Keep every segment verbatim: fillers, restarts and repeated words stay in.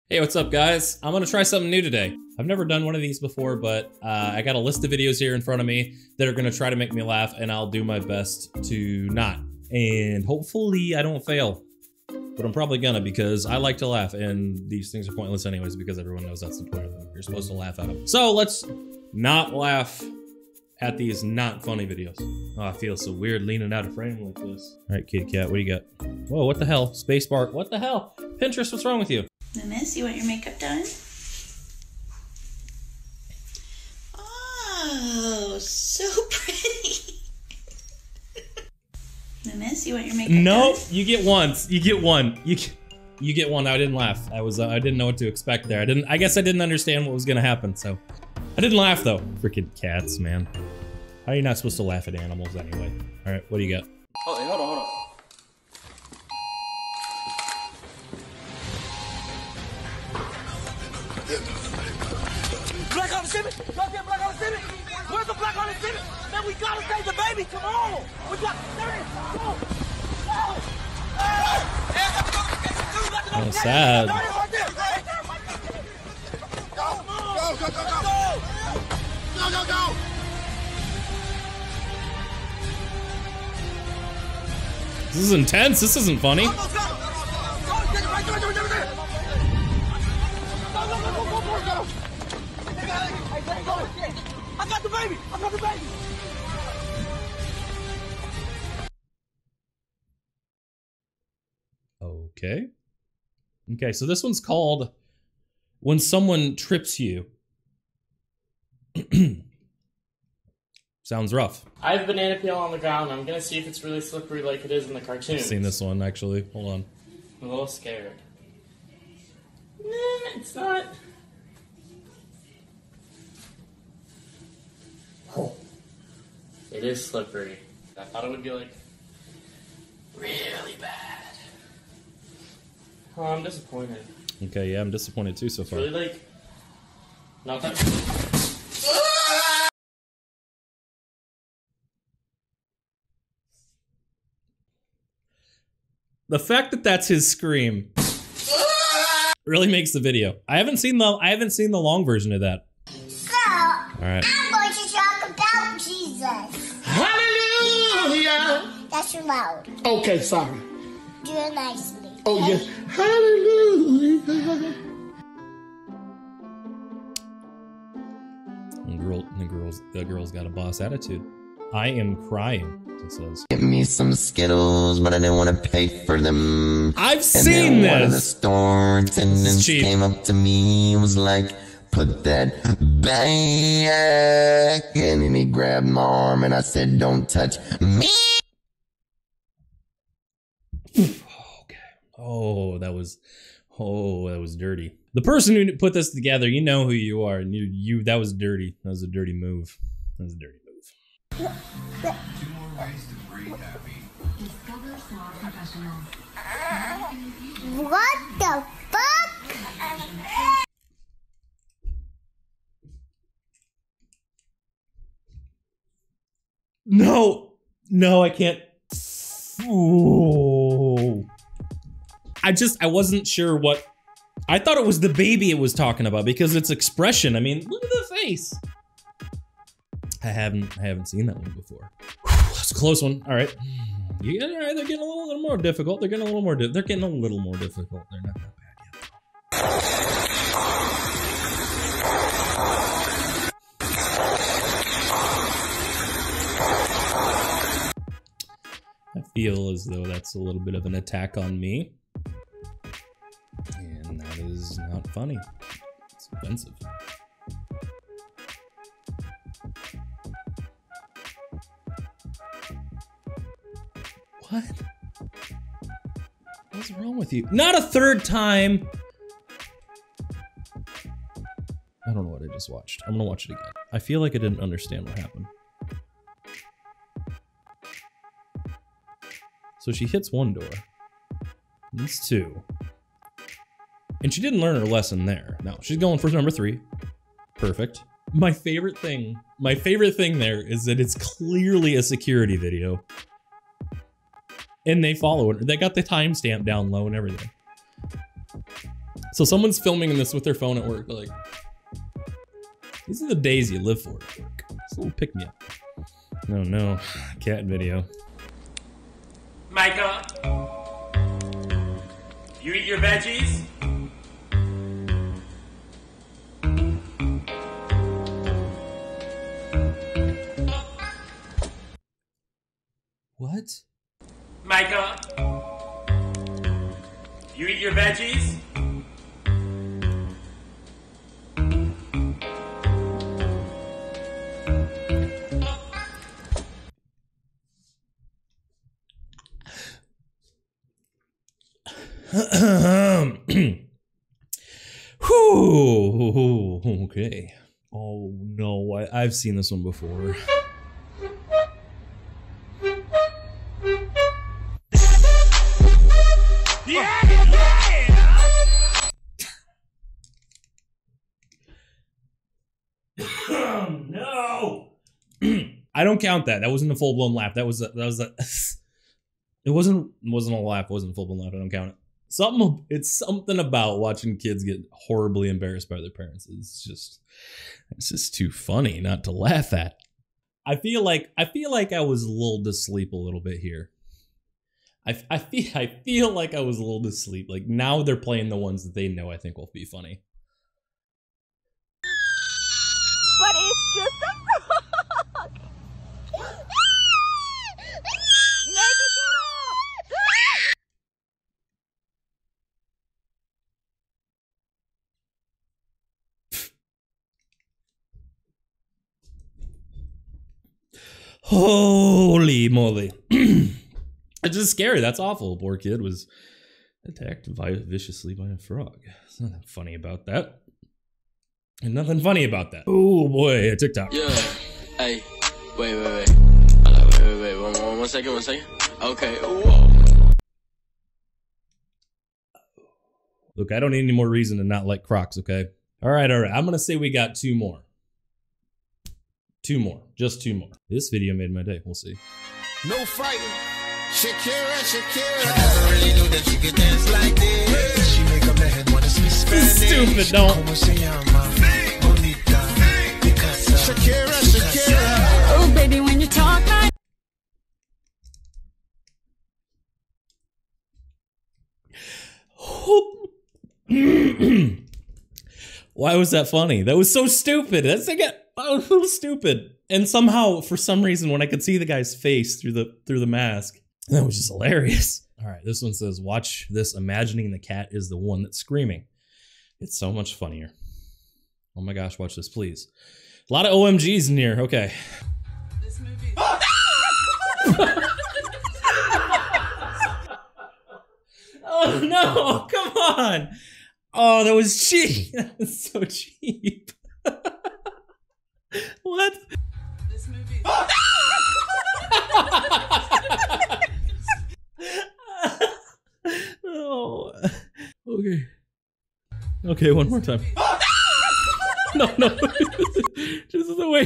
Hey, what's up guys? I'm gonna try something new today. I've never done one of these before, but uh, I got a list of videos here in front of me that are gonna try to make me laugh, and I'll do my best to not. And hopefully I don't fail, but I'm probably gonna because I like to laugh, and these things are pointless anyways because everyone knows that's the point of them. You're supposed to laugh at them. So let's not laugh at these not funny videos. Oh, I feel so weird leaning out of frame like this. All right, kitty cat, what do you got? Whoa, what the hell? Spacebar, what the hell? Pinterest, what's wrong with you? Miss, you want your makeup done? Oh, so pretty. Miss, you want your makeup nope, done? you get one. You get one. You you get one. I didn't laugh. I was uh, I didn't know what to expect there. I didn't. I guess I didn't understand what was gonna happen. So I didn't laugh though. Freaking cats, man. How are you not supposed to laugh at animals anyway? All right, what do you got? Oh, hold on, hold on. Black on the Civic! Y'all get Black on the Civic! Where's the Black on the Civic? Man, we gotta save the baby! Come on! We got there it is! Come on! Oh, sad. Go, go, go, go! Go, go, go! This is intense. This isn't funny. Go, go, go! Go, get it right there, right there, right there! Go, go, go, go, go, go, go! I got the baby! I got the baby! Okay. Okay, so this one's called When Someone Trips You. Sounds rough. I have banana peel on the ground. I'm gonna see if it's really slippery like it is in the cartoon. I've seen this one actually. Hold on. I'm a little scared. Nah, it's not. It is slippery. I thought it would be like really bad. Oh, I'm disappointed. Okay, yeah, I'm disappointed too so It's far. really like not that. The fact that that's his scream really makes the video. I haven't seen the I haven't seen the long version of that. So, All right. I'm going to talk about Jesus. Hallelujah! That's too loud. Okay, sorry. Do it nicely. Oh, yes. Hallelujah! The girl, the girl's, the girl's got a boss attitude. I am crying, it says. Get me some Skittles, but I didn't want to pay for them. I've And seen then one of the this! store attendants cheap. came up to me and was like, put that back. And then he grabbed my arm and I said, don't touch me. Okay. Oh, that was, oh, that was dirty. The person who put this together, you know who you are, and you, you, that was dirty. That was a dirty move. That was a dirty move. What the fuck? No, no, I can't. Ooh. I just, I wasn't sure what, I thought it was the baby it was talking about because its expression. I mean, look at the face. I haven't, I haven't seen that one before. That's a close one. All right. You get, all right, they're getting a little, little more difficult. They're getting a little more, di they're getting a little more difficult. They're not that bad yet. I feel as though that's a little bit of an attack on me. And that is not funny. It's offensive. What? What's wrong with you? Not a third time! I don't know what I just watched. I'm gonna watch it again. I feel like I didn't understand what happened. So she hits one door. These two. And she didn't learn her lesson there. No, she's going for number three. Perfect. My favorite thing, my favorite thing there is that it's clearly a security video. And they follow it. They got the timestamp down low and everything. So someone's filming this with their phone at work. They're like, these are the days you live for. It's a little pick me up. No, no, cat video. Micah, you eat your veggies? What? Micah, you eat your veggies? Whew, okay. Oh no, I, I've seen this one before. Yeah, yeah! Oh no! I don't count that. That wasn't a full blown laugh. That was a, that was a. It wasn't it wasn't a laugh. It wasn't a full blown laugh. I don't count it. Something. It's something about watching kids get horribly embarrassed by their parents. It's just. It's just too funny not to laugh at. I feel like I feel like I was lulled to sleep a little bit here. I, I feel I feel like I was a little asleep. Like now they're playing the ones that they know I think will be funny. But it's just a frog. Maybe get off. Holy moly. It's just scary. That's awful. Poor kid was attacked viciously by a frog. There's nothing funny about that. And nothing funny about that. Oh boy, a TikTok. Yeah. Hey, wait, wait, wait. Hold on, wait, wait, wait. One, one, one second, one second. Okay. Whoa. Look, I don't need any more reason to not like Crocs, okay? All right, all right. I'm going to say we got two more. Two more. Just two more. This video made my day. We'll see. No fighting. Shakira, Shakira. I never really knew that you could dance like this. She make a man wanna speak Spanish. Stupid, don't. Shakira, Shakira. Oh, baby, when you talk like. Why was that funny? That was so stupid. That's again, that was so stupid. And somehow, for some reason, when I could see the guy's face through the through the mask, that was just hilarious. All right, this one says, "Watch this. Imagining the cat is the one that's screaming. It's so much funnier." Oh my gosh, watch this, please. A lot of O M Gs in here. Okay. This movie. Oh no! Come on! Oh, that was cheap. That was so cheap. What? This movie. Oh. Okay. Okay, one more time. No, no. Just the way.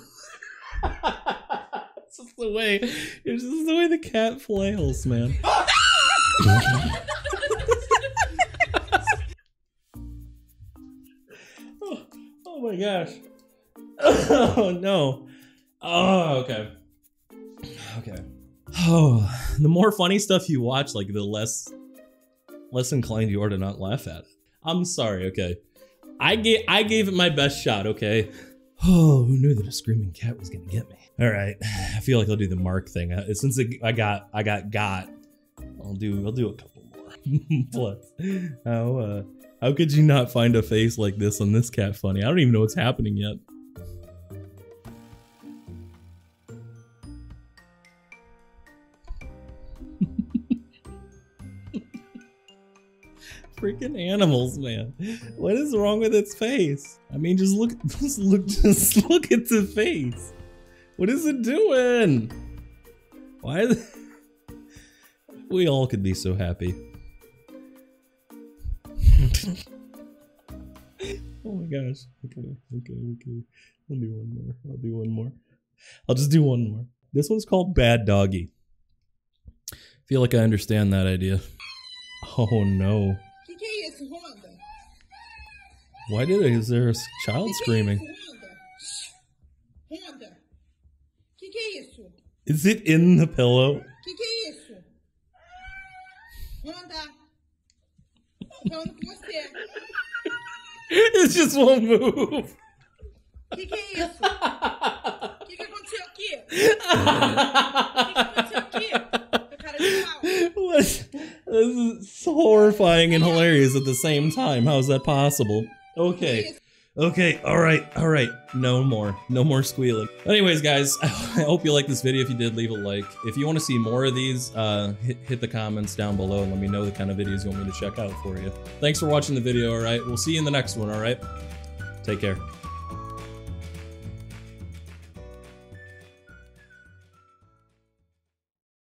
It's just the way. It's just the way the cat flails, man. oh, oh my gosh. Oh no. Oh, okay. Okay. Oh, the more funny stuff you watch, like the less less inclined you are to not laugh at it. I'm sorry, okay. I gave I gave it my best shot, okay? Oh, who knew that a screaming cat was gonna get me? All right, I feel like I'll do the Mark thing. Uh, Since it, I got I got got, I'll do I'll do a couple more. Plus, how uh, how could you not find a face like this on this cat funny? I don't even know what's happening yet. Freaking animals, man. What is wrong with its face? I mean, just look, just look, just look at the face. What is it doing? Why? Is it... We all could be so happy. Oh my gosh. Okay, okay, okay. I'll do one more. I'll do one more. I'll just do one more. This one's called Bad Doggy. Feel like I understand that idea. Oh no. Why did it? Is there a child screaming? Honda, que que é isso? Is it in the pillow? Que que é isso? Honda, falando com você. It just won't move. Que que é isso? Que que aconteceu aqui? Que que aconteceu aqui? Meu cara de pau. What? This is horrifying and hilarious at the same time. How is that possible? Okay. Okay, alright, alright. No more. No more squealing. Anyways, guys, I hope you liked this video. If you did, leave a like. If you want to see more of these, uh, hit, hit the comments down below and let me know the kind of videos you want me to check out for you. Thanks for watching the video, alright? We'll see you in the next one, alright? Take care.